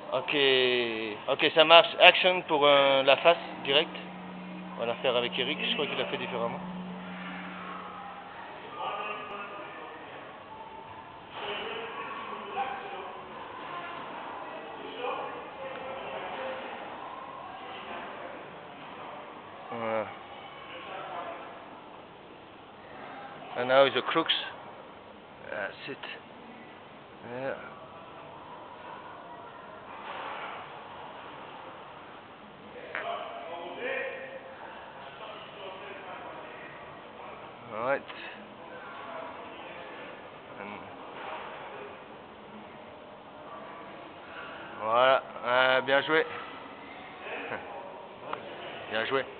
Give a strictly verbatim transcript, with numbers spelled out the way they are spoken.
Ok, ok, ça marche. Action pour euh, la face direct. On va la faire avec Eric, je crois qu'il l'a fait différemment. Voilà. And now is the crooks. That's it. Yeah. Alright. Voilà, euh, bien joué. Bien joué.